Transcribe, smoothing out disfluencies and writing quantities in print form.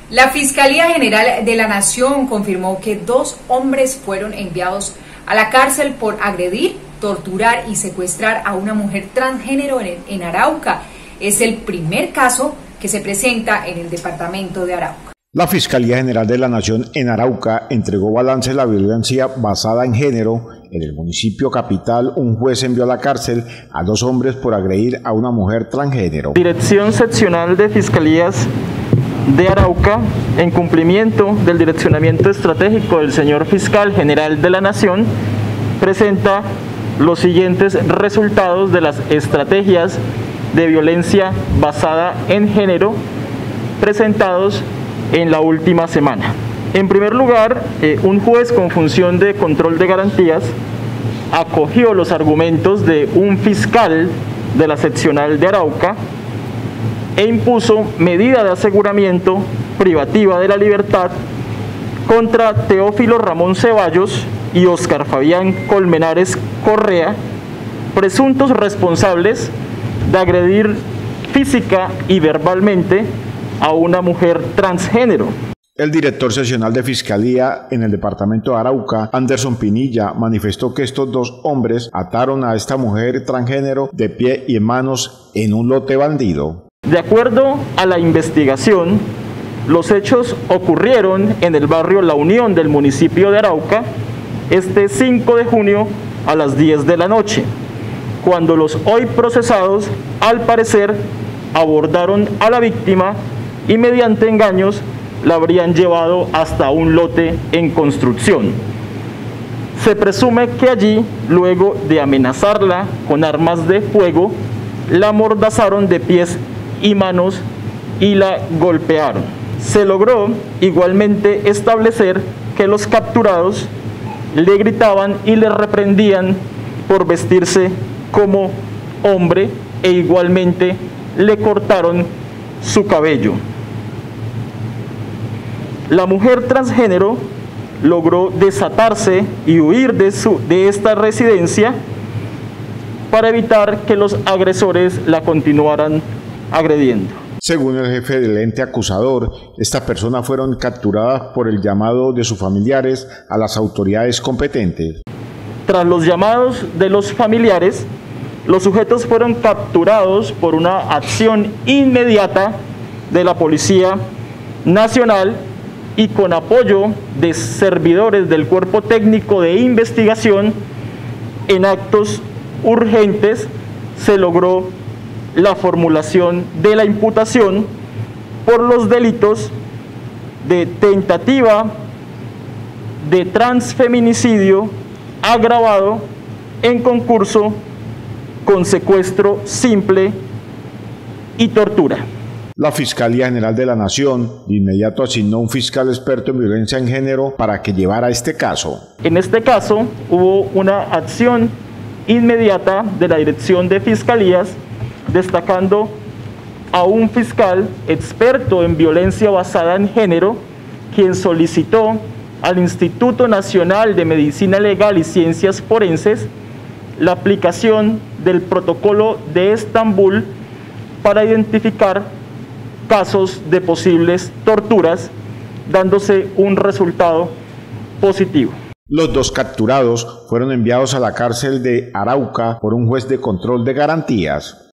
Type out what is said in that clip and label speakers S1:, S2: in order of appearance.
S1: La Fiscalía General de la Nación confirmó que 2 hombres fueron enviados a la cárcel por agredir, torturar y secuestrar a una mujer transgénero en Arauca. Es el primer caso que se presenta en el departamento de Arauca.
S2: La Fiscalía General de la Nación en Arauca entregó balance de la violencia basada en género. En el municipio capital, un juez envió a la cárcel a 2 hombres por agredir a una mujer transgénero.
S3: Dirección Seccional de Fiscalías de Arauca, en cumplimiento del direccionamiento estratégico del señor Fiscal General de la Nación, presenta los siguientes resultados de las estrategias de violencia basada en género presentados en la última semana. En primer lugar, un juez con función de control de garantías acogió los argumentos de un fiscal de la seccional de Arauca e impuso medida de aseguramiento privativa de la libertad contra Teófilo Ramón Ceballos y Óscar Fabián Colmenares Correa, presuntos responsables de agredir física y verbalmente a una mujer transgénero.
S2: El director seccional de Fiscalía en el departamento de Arauca, Anderson Pinilla, manifestó que estos 2 hombres ataron a esta mujer transgénero de pie y en manos en un lote bandido.
S3: De acuerdo a la investigación, los hechos ocurrieron en el barrio La Unión del municipio de Arauca este 5 de junio a las 10 de la noche, cuando los hoy procesados, al parecer, abordaron a la víctima y mediante engaños la habrían llevado hasta un lote en construcción. Se presume que allí, luego de amenazarla con armas de fuego, la amordazaron de pies y manos y la golpearon. Se logró igualmente establecer que los capturados le gritaban y le reprendían por vestirse como hombre e igualmente le cortaron su cabello. La mujer transgénero logró desatarse y huir de esta residencia para evitar que los agresores la continuaran agrediendo.
S2: Según el jefe del ente acusador, estas personas fueron capturadas por el llamado de sus familiares a las autoridades competentes.
S3: Tras los llamados de los familiares, los sujetos fueron capturados por una acción inmediata de la Policía Nacional y con apoyo de servidores del Cuerpo Técnico de Investigación, en actos urgentes se logró la formulación de la imputación por los delitos de tentativa de transfeminicidio agravado en concurso con secuestro simple y tortura.
S2: La Fiscalía General de la Nación de inmediato asignó un fiscal experto en violencia en género para que llevara este caso.
S3: En este caso hubo una acción inmediata de la Dirección de Fiscalías, destacando a un fiscal experto en violencia basada en género, quien solicitó al Instituto Nacional de Medicina Legal y Ciencias Forenses la aplicación del protocolo de Estambul para identificar casos de posibles torturas, dándose un resultado positivo.
S2: Los 2 capturados fueron enviados a la cárcel de Arauca por un juez de control de garantías.